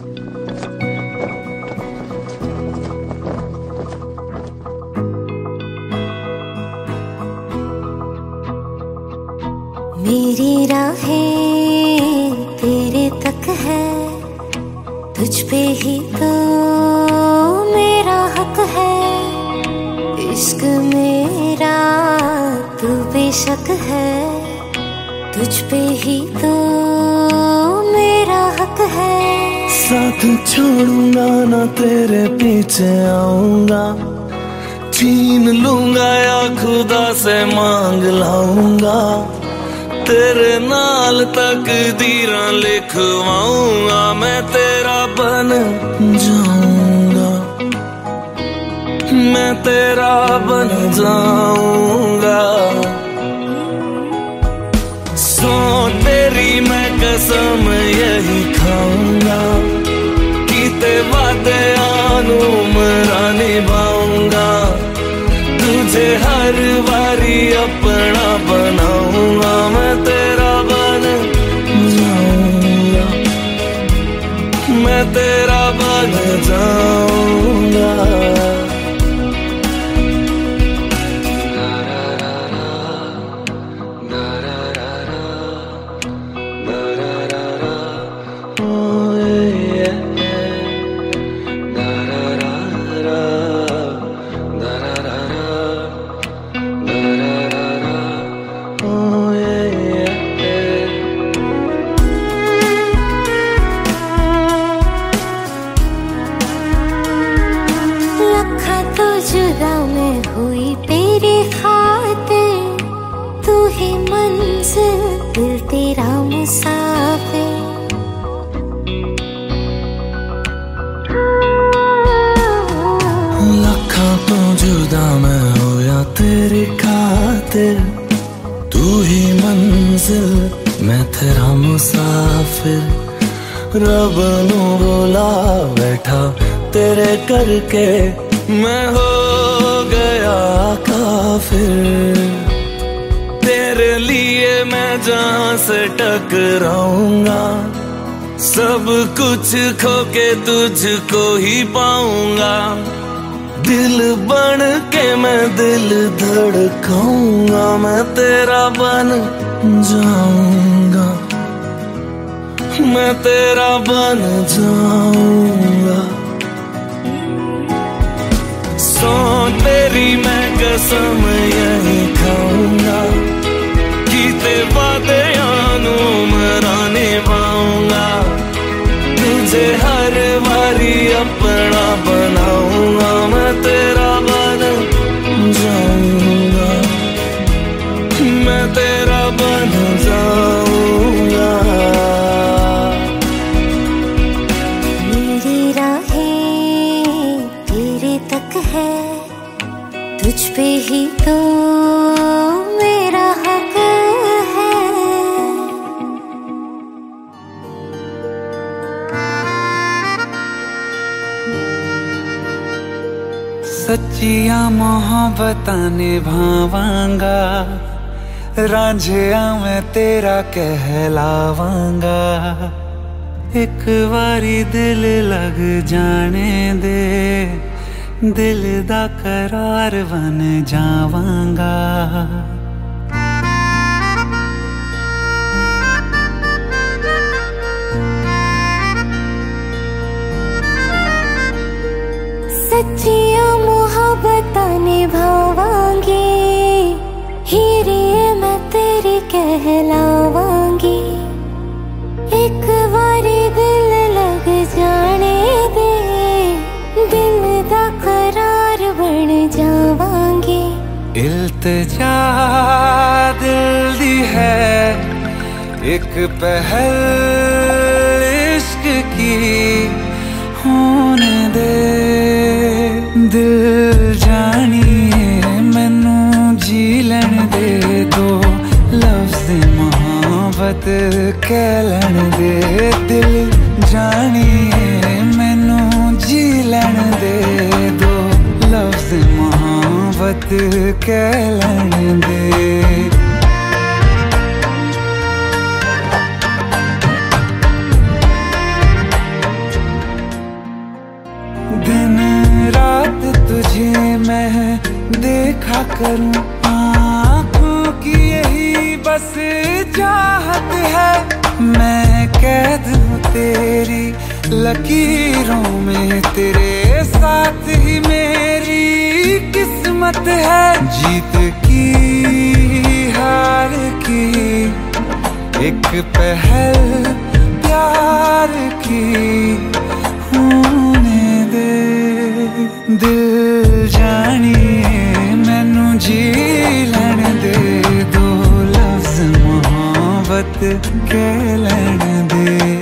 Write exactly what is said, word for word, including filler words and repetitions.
मेरी राहें तेरे तक है, तुझ पे ही तो मेरा हक है। इश्क मेरा तू बेशक है, तुझ पे ही तो मेरा हक है। साथ छोड़ूंगा ना तेरे पीछे आऊंगा, छीन लूंगा या खुदा से मांग लाऊंगा। तेरे नाल तकदीरां लिखवाऊंगा, मैं तेरा बन जाऊंगा, मैं तेरा बन जाऊंगा। सो तेरी मैं कसम यही खाऊंगा, कीते वादे आनू मरा निभाऊंगा। तुझे हर बारी अपना बनाऊंगा, मैं तेरा बन जाऊंगा, मैं तेरा बन जाऊंगा। जुदा मैं हुई तेरी खातिर, तू ही मंजिल दिल तेरा मुसाफिर। लखा तो जुदा मैं होया तेरी खातिर, तू ही मंजिल मैं तेरा मुसाफिर। रब नू बोला बैठा तेरे करके, मैं हो गया काफिर। तेरे लिए मैं जहां से टकराऊंगा, सब कुछ खो के तुझको ही पाऊंगा। दिल बन के मैं दिल धड़काऊंगा, मैं तेरा बन जाऊंगा, मैं तेरा बन जाऊंगा। सो तेरी मैं कसम यही खाऊंगा, कीते वादे आनू मरा निभाऊंगा। तुझे हर बारी अपना बनाऊंगा, मैं तेरा बन जाऊंगा, मैं तेरा बन जाऊंगा। मेरी राहें तेरे तक है, तुझ पे ही तो मेरा हक है। सच्चिया मोहब्बतां निभावांगा, रांझिया मैं तेरा कहलावांगा। एक बारी दिल लग जाने दे, दिल दा करार बन जावांगा। सच्चिया मोहब्बतां निभावांगी, हीरिए मैं तेरी कहलावांगी। एक बारी दिल लग जाने दे, दिल दा करार बन जावांगी। इल्तिजा दिल दी है एक पहल इश्क की, होने दे दिल जानिए मैनू जी लैन दे। दो लफ्ज़ मोहब्बत कह लैन दे, दिल जानिए मैनू जी लैन दे। दो लफ्ज़ मोहब्बत कह लैन दे। मैं देखा करूं। आँखों की यही बस चाहत है, मैं कैद हूँ तेरी लकीरों में, तेरे साथ ही मेरी किस्मत है। जीत की हार की एक पहल प्यार की होने दे। दिल जानिए मैनू जी लैण दे, दो लफ्ज़ मोहब्बत कह लैण दे।